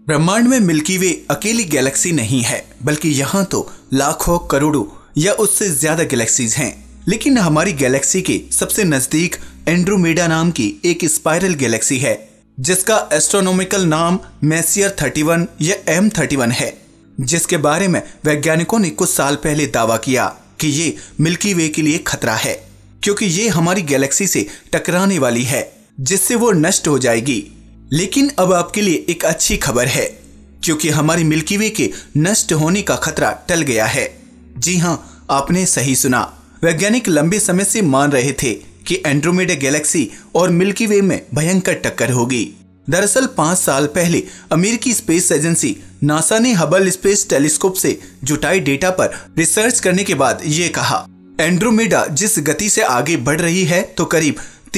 ब्रह्मांड में मिल्की वे अकेली गैलेक्सी नहीं है, बल्कि यहाँ तो लाखों करोड़ों या उससे ज्यादा गैलेक्सीज हैं। लेकिन हमारी गैलेक्सी के सबसे नजदीक एंड्रोमेडा नाम की एक स्पाइरल गैलेक्सी है, जिसका एस्ट्रोनॉमिकल नाम मैसियर 31 या M31 है, जिसके बारे में वैज्ञानिकों ने कुछ साल पहले दावा किया कि ये मिल्की वे के लिए खतरा है, क्योंकि ये हमारी गैलेक्सी से टकराने वाली है, जिससे वो नष्ट हो जाएगी। लेकिन अब आपके लिए एक अच्छी खबर है, क्योंकि हमारी मिल्की वे के नष्ट होने का खतरा टल गया है। जी हाँ, आपने सही सुना। वैज्ञानिक लंबे समय से मान रहे थे कि एंड्रोमेडा गैलेक्सी और मिल्की वे में भयंकर टक्कर होगी। दरअसल 5 साल पहले अमेरिकी स्पेस एजेंसी नासा ने हबल स्पेस टेलीस्कोप से जुटाई डेटा पर रिसर्च करने के बाद ये कहा, एंड्रोमेडा जिस गति से आगे बढ़ रही है तो करीब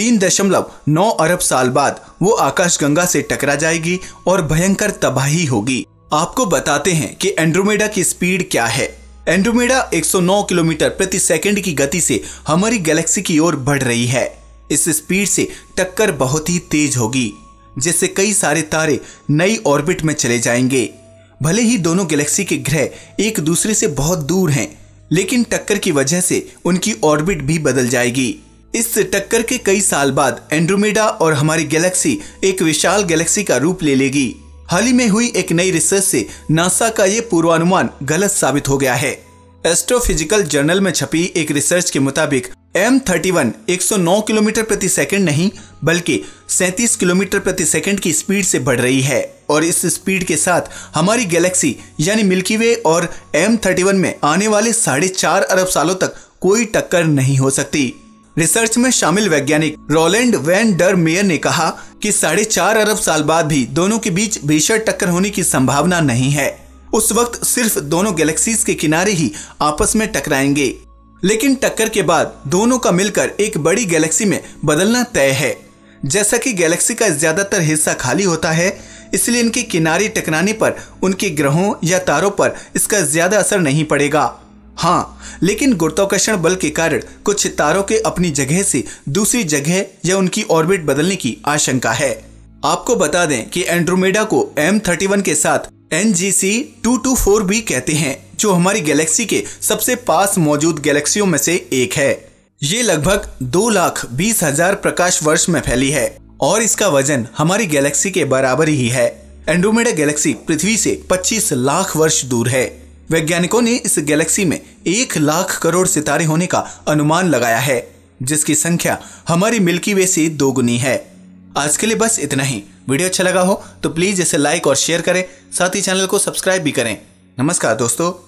3.9 अरब साल बाद वो आकाशगंगा से टकरा जाएगी और भयंकर तबाही होगी। आपको बताते हैं कि एंड्रोमेडा की स्पीड क्या है। एंड्रोमेडा 109 किलोमीटर प्रति सेकंड की गति से हमारी गैलेक्सी की ओर बढ़ रही है। इस स्पीड से टक्कर बहुत ही तेज होगी, जिससे कई सारे तारे नई ऑर्बिट में चले जाएंगे। भले ही दोनों गैलेक्सी के ग्रह एक दूसरे से बहुत दूर हैं, लेकिन टक्कर की वजह से उनकी ऑर्बिट भी बदल जाएगी। इस टक्कर के कई साल बाद एंड्रोमेडा और हमारी गैलेक्सी एक विशाल गैलेक्सी का रूप ले लेगी। हाल ही में हुई एक नई रिसर्च से नासा का ये पूर्वानुमान गलत साबित हो गया है। एस्ट्रोफिजिकल जर्नल में छपी एक रिसर्च के मुताबिक M31 109 किलोमीटर प्रति सेकंड नहीं, बल्कि 37 किलोमीटर प्रति सेकंड की स्पीड से बढ़ रही है, और इस स्पीड के साथ हमारी गैलेक्सी यानी मिल्की वे और M31 में आने वाले 4.5 अरब सालों तक कोई टक्कर नहीं हो सकती। रिसर्च में शामिल वैज्ञानिक रोलैंड वैन डर मेयर ने कहा कि 4.5 अरब साल बाद भी दोनों के बीच भीषण टक्कर होने की संभावना नहीं है। उस वक्त सिर्फ दोनों गैलेक्सीज के किनारे ही आपस में टकराएंगे, लेकिन टक्कर के बाद दोनों का मिलकर एक बड़ी गैलेक्सी में बदलना तय है। जैसा कि गैलेक्सी का ज्यादातर हिस्सा खाली होता है, इसलिए इनके किनारे टकराने पर उनके ग्रहों या तारों पर इसका ज्यादा असर नहीं पड़ेगा। हाँ, लेकिन गुरुत्वाकर्षण बल के कारण कुछ तारों के अपनी जगह से दूसरी जगह या उनकी ऑर्बिट बदलने की आशंका है। आपको बता दें कि एंड्रोमेडा को M31 के साथ NGC 224 भी कहते हैं, जो हमारी गैलेक्सी के सबसे पास मौजूद गैलेक्सियों में से एक है। ये लगभग 2,20,000 प्रकाश वर्ष में फैली है और इसका वजन हमारी गैलेक्सी के बराबर ही है। एंड्रोमेडा गैलेक्सी पृथ्वी से 25 लाख वर्ष दूर है। वैज्ञानिकों ने इस गैलेक्सी में 1 लाख करोड़ सितारे होने का अनुमान लगाया है, जिसकी संख्या हमारी मिल्की वे से 2 गुनी है। आज के लिए बस इतना ही। वीडियो अच्छा लगा हो तो प्लीज इसे लाइक और शेयर करें, साथ ही चैनल को सब्सक्राइब भी करें। नमस्कार दोस्तों।